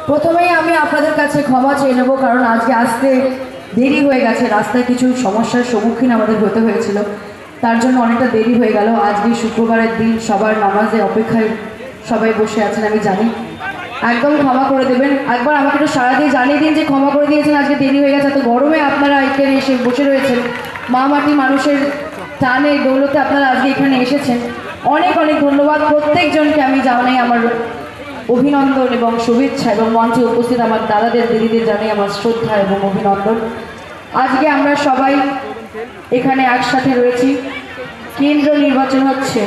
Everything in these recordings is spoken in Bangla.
প্রথমেই আমি আপনাদের কাছে ক্ষমা চেয়ে নেব, কারণ আজকে আসতে দেরি হয়ে গেছে। রাস্তায় কিছু সমস্যার সম্মুখীন আমাদের হতে হয়েছিল, তার জন্য অনেকটা দেরি হয়ে গেল। আজকে শুক্রবারের দিন, সবার নামাজে অপেক্ষায় সবাই বসে আছেন, আমি জানি। একদম ক্ষমা করে দেবেন। একবার আমাকে একটু সারা দিয়ে জানিয়ে দিন যে ক্ষমা করে দিয়েছেন, আজকে দেরি হয়ে গেছে। এত গরমে আপনারা এখানে এসে বসে রয়েছেন, মা মাটি মানুষের টানে দৌলতে আপনারা আজকে এখানে এসেছেন। অনেক অনেক ধন্যবাদ প্রত্যেকজনকে। আমি জানাই আমার অভিনন্দন এবং শুভেচ্ছা, এবং মঞ্চে উপস্থিত আমার দাদাদের দিদিদের জানাই আমার শ্রদ্ধা এবং অভিনন্দন। আজকে আমরা সবাই এখানে একসাথে রয়েছি, কেন্দ্র নির্বাচন হচ্ছে।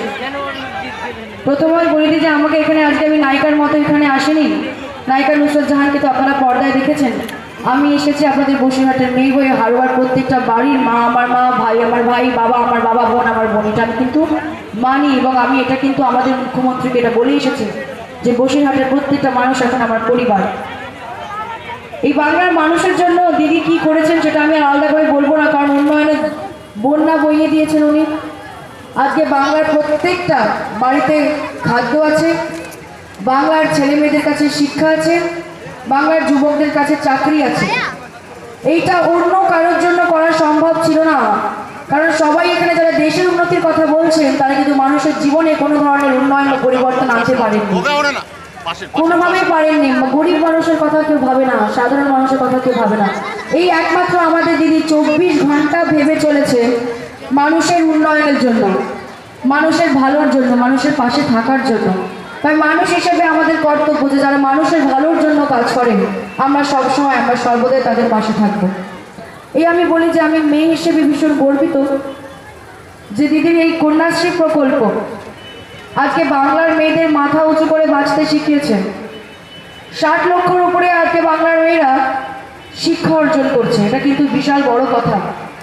প্রথমে বলে দিই যে আমাকে এখানে আজকে আমি নায়িকার মতো এখানে আসেনি। নায়িকা নুসরাত জাহানকে তো আপনারা পর্দায় দেখেছেন। আমি এসেছি আপনাদের বসিরহাটের মেয়ে হয়ে, হারোয়ার প্রত্যেকটা বাড়ির মা আমার মা, ভাই আমার ভাই, বাবা আমার বাবা, বোন আমার বোন, এটা আমি কিন্তু মানি। এবং আমি এটা কিন্তু আমাদের মুখ্যমন্ত্রীকে এটা বলে এসেছি যে বসিরহাটের প্রত্যেকটা মানুষ এখন আমার পরিবার। এই বাংলার মানুষের জন্য দিদি কি করেছেন সেটা আমি আর আলাদা করে বলবো না, কারণ উন্নয়নের বন্যা বইয়ে দিয়েছেন উনি। আজকে বাংলার প্রত্যেকটা বাড়িতে খাদ্য আছে, বাংলার ছেলে মেয়েদের কাছে শিক্ষা আছে, বাংলার যুবকদের কাছে চাকরি আছে। এইটা অন্য কারোর জন্য করা সম্ভব ছিল না, কারণ সবাই এখানে যারা দেশের উন্নতির কথা বলছেন তারা কিন্তু মানুষের জীবনে কোনো ধরনের উন্নয়ন ও পরিবর্তন আনতে পারেননি, কোনোভাবেই পারেননি। গরিব মানুষের কথা কেউ ভাবে না, সাধারণ মানুষের কথা কেউ ভাবে না। এই একমাত্র আমাদের দিদি 24 ঘন্টা ভেবে চলেছে মানুষের উন্নয়নের জন্য, মানুষের ভালোর জন্য, মানুষের পাশে থাকার জন্য। তাই মানুষ হিসেবে আমাদের কর্তব্য যে যারা মানুষের ভালোর জন্য কাজ করেন আমরা সবসময়, আমরা সর্বদাই তাদের পাশে থাকবো। এই আমি বলি যে আমি মেয়ে হিসেবে ভীষণ গর্বিত যে দিদির এই কন্যাশ্রী প্রকল্প আজকে বাংলার মেয়েদের মাথা উঁচু করে বাঁচতে শিখিয়েছে। 60 লক্ষের উপরে আজকে বাংলার মেয়েরা শিক্ষা অর্জন করছে, এটা কিন্তু বিশাল বড় কথা।